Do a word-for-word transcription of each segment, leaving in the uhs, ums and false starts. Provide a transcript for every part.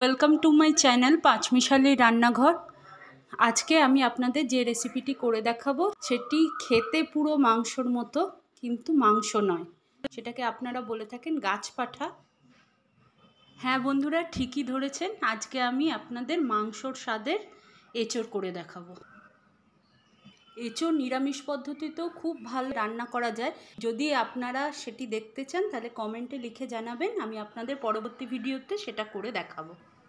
Welcome to my channel পাঁচমিশালি রান্নাঘর। আজকে আমি আপনাদের যে রেসিপিটি করে দেখাবো সেটি খেতে পুরো মাংসর মতো, কিন্তু মাংস নয়। সেটাকে আপনারা বলে থাকেন গাছপাঠা। হ্যাঁ বন্ধুরা, ঠিকই ধরেছেন। আজকে আমি আপনাদের মাংসর স্বাদের এঁচোড় করে দেখাবো। এঁচোড় নিরামিষ পদ্ধতিতেও খুব ভালো রান্না করা যায়। যদি আপনারা সেটি দেখতে চান তাহলে কমেন্টে লিখে জানাবেন, আমি আপনাদের পরবর্তী ভিডিওতে সেটা করে দেখাবো।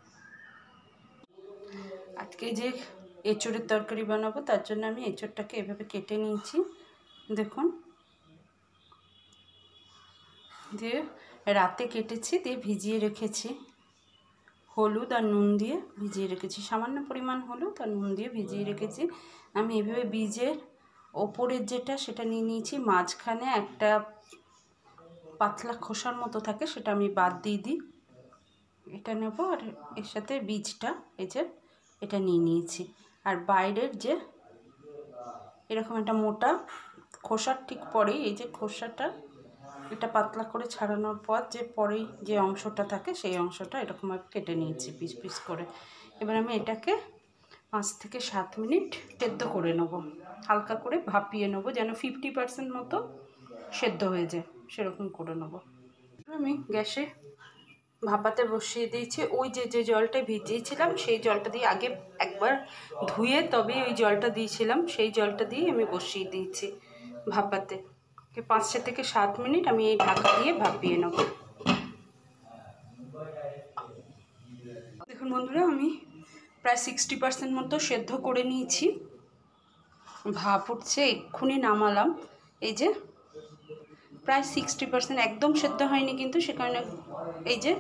আজকে যে এঁচোড়ের তরকারি বানাবো তার জন্য আমি এঁচোড়টাকে এভাবে কেটে নিয়েছি। দেখুন, দিয়ে রাতে কেটেছি, দিয়ে ভিজিয়ে রেখেছি হলুদ আর নুন দিয়ে ভিজিয়ে রেখেছি। সামান্য পরিমাণ হলুদ আর নুন দিয়ে ভিজিয়ে রেখেছি। আমি এভাবে বীজের ওপরের যেটা সেটা নিয়ে নিয়েছি, মাঝখানে একটা পাতলা খোসার মতো থাকে সেটা আমি বাদ দিয়ে দিই। এটা নেব আর এর সাথে বীজটা এই যে এটা নিয়ে নিয়েছি। আর বাইরের যে এরকম একটা মোটা খোসার ঠিক পরেই এই যে খোসাটা, এটা পাতলা করে ছাড়ানোর পর যে পরেই যে অংশটা থাকে সেই অংশটা এরকমভাবে কেটে নিয়েছি পিস পিস করে। এবার আমি এটাকে পাঁচ থেকে সাত মিনিট সেদ্ধ করে নেব, হালকা করে ভাপিয়ে নেব, যেন ফিফটি পার্সেন্ট মতো সেদ্ধ হয়ে যায়, সেরকম করে নেব। আমি গ্যাসে ভাপাতে বসিয়ে দিয়েছি। ওই যে যে জলটা ভিজিয়েছিলাম সেই জলটা দিয়ে আগে একবার ধুয়ে তবে ওই জলটা দিয়েছিলাম, সেই জলটা দিয়ে আমি বসিয়ে দিয়েছি ভাপাতে। পাঁচ থেকে সাত মিনিট আমি এই ঢাকা দিয়ে ভাপিয়ে নেব। দেখুন বন্ধুরা, আমি প্রায় সিক্সটি পার্সেন্ট মতো সেদ্ধ করে নিয়েছি। ভাপ উঠছে, এক্ষুনি নামালাম। এই যে প্রায় সিক্সটি পার্সেন্ট, একদম সেদ্ধ হয়নি কিন্তু, সে কারণে এই যে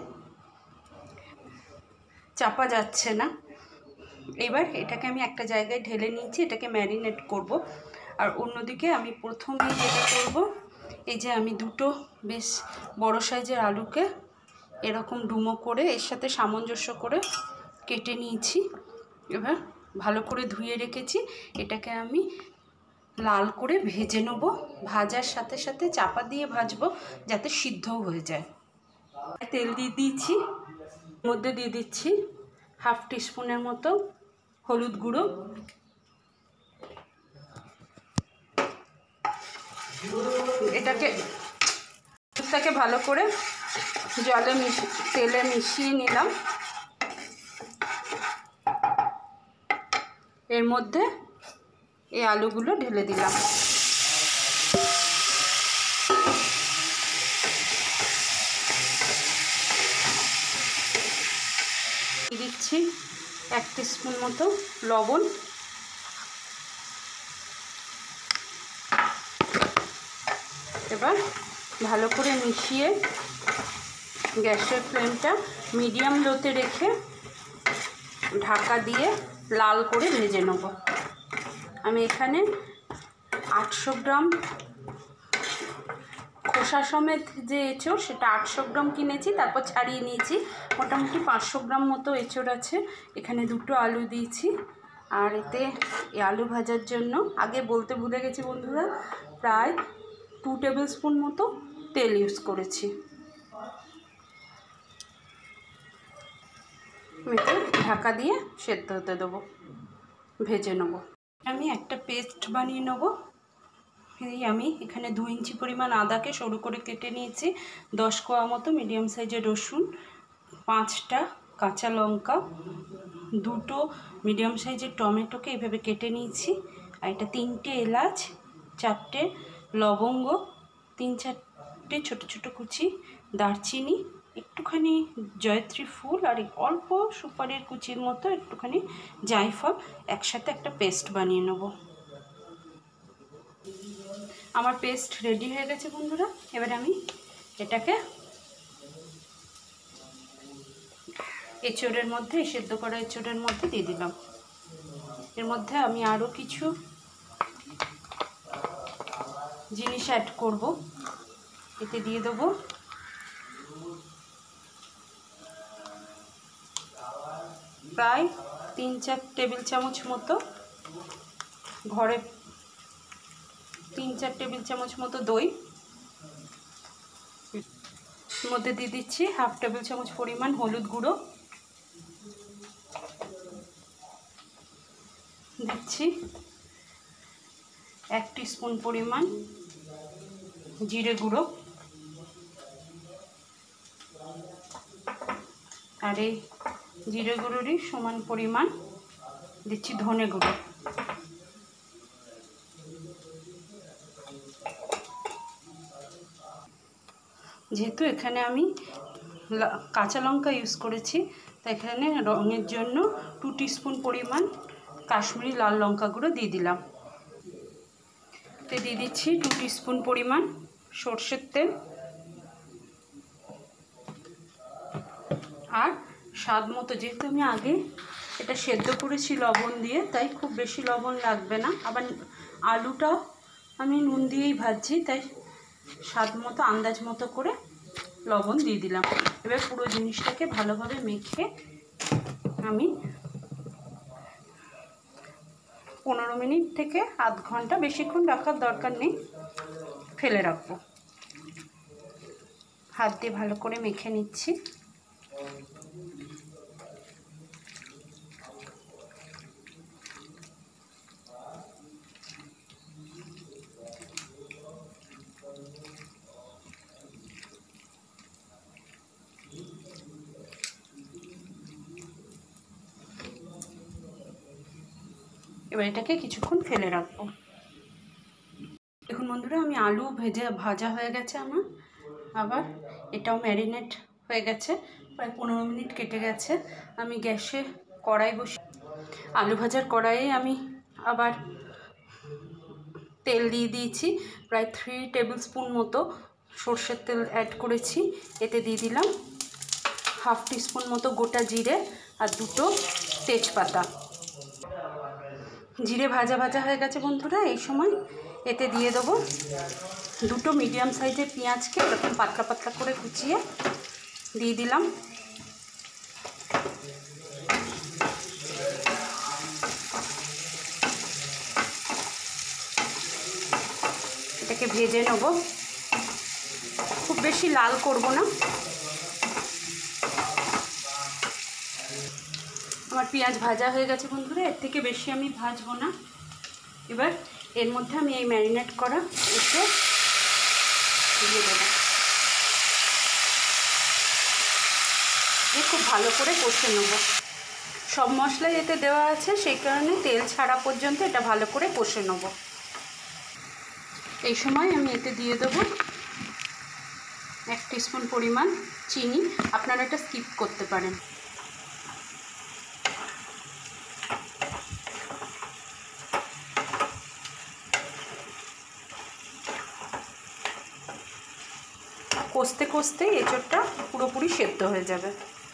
চাপা যাচ্ছে না। এবার এটাকে আমি একটা জায়গায় ঢেলে নিয়েছি, এটাকে ম্যারিনেট করব। আর অন্যদিকে আমি প্রথমে যেটা করব, এই যে আমি দুটো বেশ বড় সাইজের আলুকে এরকম ডুমো করে এর সাথে সামঞ্জস্য করে কেটে নিয়েছি। এবার ভালো করে ধুয়ে রেখেছি, এটাকে আমি লাল করে ভেজে নেব। ভাজার সাথে সাথে চাপা দিয়ে ভাজবো যাতে সিদ্ধও হয়ে যায়। তেল দিয়ে দিয়েছি, মধ্যে দিয়ে দিচ্ছি হাফ টিস্পুনের মতো হলুদ গুঁড়ো, এটাকে এটাকে ভালো করে জলে মিশিয়ে তেলে মিশিয়ে নিলাম। এর মধ্যে এই আলুগুলো ঢেলে দিলাম। দিচ্ছি এক টিস্পুন মতো লবণ, এবার ভালো করে মিশিয়ে গ্যাসের ফ্লেমটা মিডিয়াম লোতে রেখে ঢাকা দিয়ে লাল করে ভেজে নেব। আমি এখানে আটশো গ্রাম খোসা সমেত যে এঁচোড় সেটা আটশো গ্রাম কিনেছি, তারপর ছাড়িয়ে নিয়েছি। মোটামুটি পাঁচশো গ্রাম মতো এঁচোড় আছে। এখানে দুটো আলু দিয়েছি। আর এতে এই আলু ভাজার জন্য আগে বলতে ভুলে গেছি বন্ধুরা, প্রায় টু টেবিল স্পুন মতো তেল ইউজ করেছি। মেখে ঢাকা দিয়ে সেদ্ধ হতে দেবো, ভেজে নেব। আমি একটা পেস্ট বানিয়ে নেব। এই আমি এখানে দু ইঞ্চি পরিমাণ আদাকে সরু করে কেটে নিয়েছি, দশ কোয়া মতো মিডিয়াম সাইজের রসুন, পাঁচটা কাঁচা লঙ্কা, দুটো মিডিয়াম সাইজের টমেটোকে এভাবে কেটে নিয়েছি, আর এটা তিনটে এলাচ, চারটে লবঙ্গ, তিন চারটে ছোটো ছোটো কুচি দারচিনি, একটুখানি জয়ত্রী ফুল আর অল্প সুপারির কুচির মতো একটুখানি জায়ফল, একসাথে একটা পেস্ট বানিয়ে নেব। আমার পেস্ট রেডি হয়ে গেছে বন্ধুরা। এবার আমি এটাকে এঁচোড়ের মধ্যে, সেদ্ধ করা এঁচোড়ের মধ্যে দিয়ে দিলাম। এর মধ্যে আমি আরও কিছু জিনিস অ্যাড করব, এতে দিয়ে দেবো প্রায় তিন চার টেবিল চামচ মতো ঘরে তিন চার টেবিল চামচ মতো দই, মধ্যে দিয়ে দিচ্ছি হাফ টেবিল চামচ পরিমাণ হলুদ গুঁড়ো, দিচ্ছি এক টিস্পুন পরিমাণ জিরে গুঁড়ো, আর এই জিরে গুঁড়োরই সমান পরিমাণ দিচ্ছি ধনে গুঁড়ো। যেহেতু এখানে আমি কাঁচা লঙ্কা ইউজ করেছি, তাই এখানে রঙের জন্য টু টিস্পুন পরিমাণ কাশ্মীরি লাল লঙ্কা গুঁড়ো দিয়ে দিলাম। তো দিয়ে দিচ্ছি টু টিস্পুন পরিমাণ সর্ষের তেল, আর স্বাদ মতো, যেহেতু আমি আগে এটা সেদ্ধ করেছি লবণ দিয়ে, তাই খুব বেশি লবণ লাগবে না। আবার আলুটাও আমি নুন দিয়েই ভাজছি, তাই স্বাদ মতো আন্দাজ মতো করে লবণ দিয়ে দিলাম। এবার পুরো জিনিসটাকে ভালোভাবে মেখে আমি পনেরো মিনিট থেকে আধ ঘন্টা, বেশিক্ষণ রাখার দরকার নেই, ফেলে রাখবো। হাত দিয়ে ভালো করে মেখে নিচ্ছি। এবার এটাকে কিছুক্ষণ ফেলে রাখবো। দেখুন বন্ধুরা, আমি আলু ভেজে ভাজা হয়ে গেছে আমার, আবার এটাও ম্যারিনেট হয়ে গেছে, প্রায় পনেরো মিনিট কেটে গেছে। আমি গ্যাসে কড়াই বসে আলু ভাজার কড়াইয়ে আমি আবার তেল দিয়ে দিয়েছি, প্রায় থ্রি টেবিল স্পুন মতো সর্ষের তেল অ্যাড করেছি। এতে দিয়ে দিলাম হাফ টিস্পুন মতো গোটা জিরে আর দুটো তেজপাতা। জিরে ভাজা ভাজা হয়ে গেছে বন্ধুরা। এই সময় এতে দিয়ে দেবো দুটো মিডিয়াম সাইজের পেঁয়াজকে এরকম পাতলা পাতলা করে কুচিয়ে দিয়ে দিলাম। এটাকে ভেজে নেব, খুব বেশি লাল করব না। আমার পেঁয়াজ ভাজা হয়ে গেছে বন্ধুরা, এর থেকে বেশি আমি ভাজবো না। এবার এর মধ্যে আমি এই ম্যারিনেট করা এসে দিয়ে দেবো, দিয়ে খুব ভালো করে কষে নেব। সব মশলাই এতে দেওয়া আছে, সেই কারণে তেল ছাড়া পর্যন্ত এটা ভালো করে কষে নেব। এই সময় আমি এতে দিয়ে দেবো এক টিস্পুন পরিমাণ চিনি, আপনারা এটা স্কিপ করতে পারেন। কষতে কষতে এঁচোড়টা পুরোপুরি সেদ্ধ হয়ে যাবে।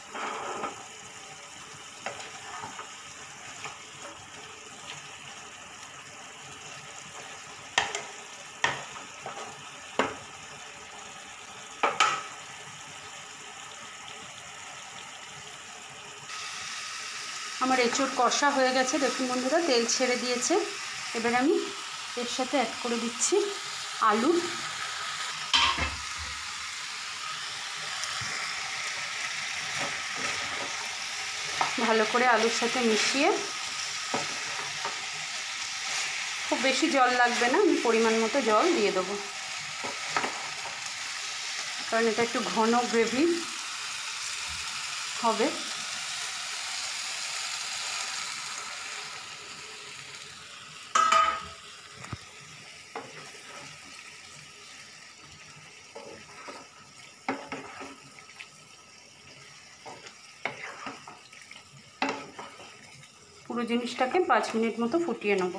আমার এঁচোড় কষা হয়ে গেছে, দেখুন বন্ধুরা তেল ছেড়ে দিয়েছে। এবার আমি এর সাথে অ্যাড করে দিচ্ছি আলু। ভালো করে আলুর সাথে মিশিয়ে, খুব বেশি জল লাগবে না, আমি পরিমাণ মতো জল দিয়ে দেবো, কারণ এটা একটু ঘন গ্রেভি হবে। পুরো জিনিসটাকে পাঁচ মিনিট মতো ফুটিয়ে নেব।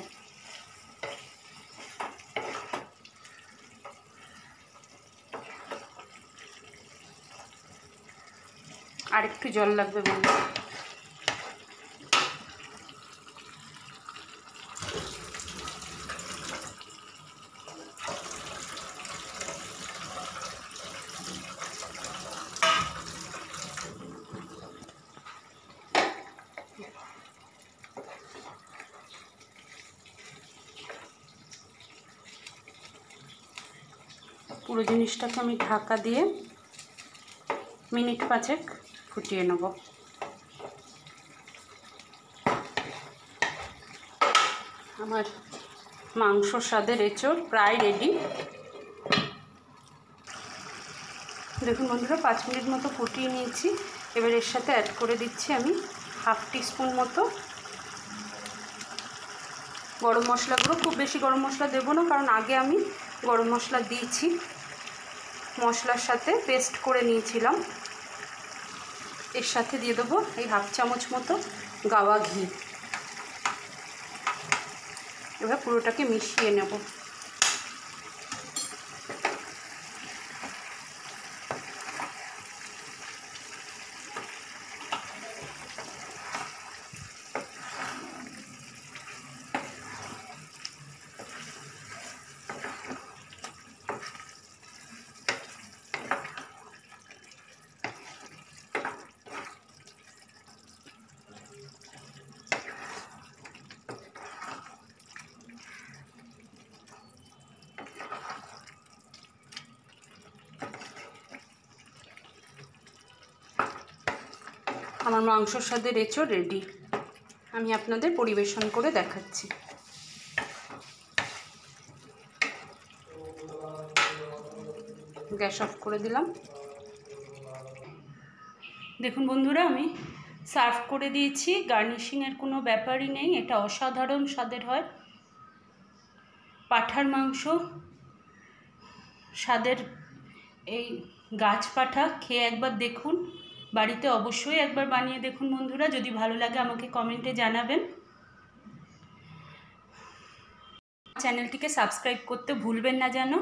আর একটু জল লাগবে বন্ধু। পুরো জিনিসটাকে আমি ঢাকা দিয়ে মিনিট পাঁচেক ফুটিয়ে নেব। আমার মাংস স্বাদের এঁচোড় প্রায় রেডি। দেখুন বন্ধুরা, পাঁচ মিনিট মতো ফুটিয়ে নিয়েছি। এবার এর সাথে অ্যাড করে দিচ্ছি আমি হাফ টিস্পুন মতো গরম মশলা গুঁড়ো। খুব বেশি গরম মশলা দেবো না, কারণ আগে আমি গরম মশলা দিয়েছি, মশলার সাথে পেস্ট করে নিয়েছিলাম। এর সাথে দিয়ে দেবো এই হাফ চামচ মতো গাওয়া ঘি। এবার পুরোটাকে মিশিয়ে নেব। আমার মাংসর স্বাদের এঁচোড় রেডি। আমি আপনাদের পরিবেশন করে দেখাচ্ছি। গ্যাস অফ করে দিলাম। দেখুন বন্ধুরা, আমি সার্ভ করে দিয়েছি। গার্নিশিংয়ের কোনো ব্যাপারই নেই, এটা অসাধারণ স্বাদের হয়। পাঁঠার মাংস স্বাদের এই গাছ পাঁঠা খেয়ে একবার দেখুন, বাড়িতে অবশ্যই একবার বানিয়ে দেখুন বন্ধুরা। যদি ভালো লাগে আমাকে কমেন্টে জানাবেন। চ্যানেলটিকে সাবস্ক্রাইব করতে ভুলবেন না যেন।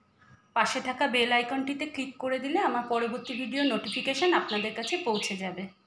পাশে থাকা বেল আইকনটিতে ক্লিক করে দিলে আমার পরবর্তী ভিডিও নোটিফিকেশান আপনাদের কাছে পৌঁছে যাবে।